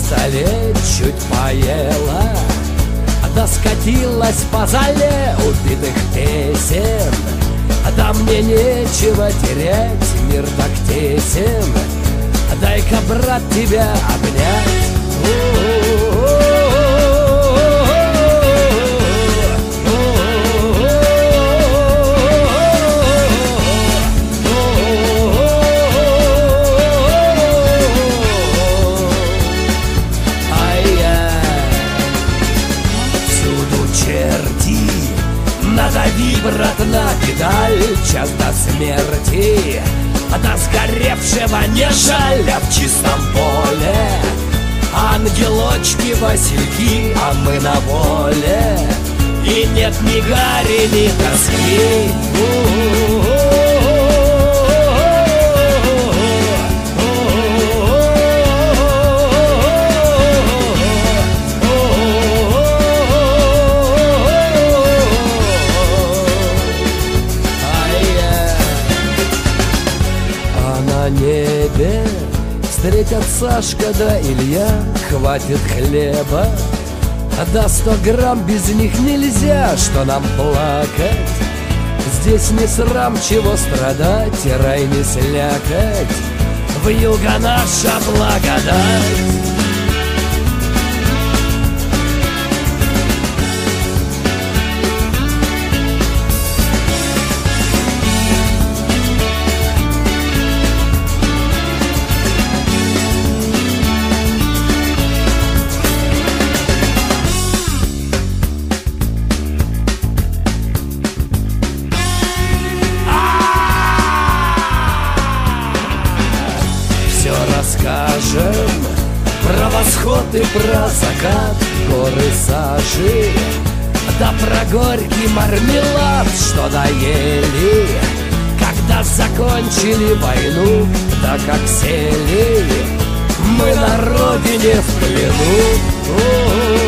столе чуть поела, да скатилась по зале убитых песен. Да мне нечего терять, мир так тесен, дай-ка, брат, тебя обнять. Надави, брат, на педаль, час до смерти, до сгоревшего не жаль, а в чистом поле ангелочки, васильки, а мы на воле, и нет ни гари, ни тоски. На небе встретят Сашка да Илья, хватит хлеба, да 100 грамм без них нельзя, что нам плакать. Здесь не срам, чего страдать, и рай не слякоть, вьюга наша благодать. Расскажем про восход и про закат, горы сажи, да про горький мармелад, что доели, когда закончили войну, да как сели мы на родине в плену.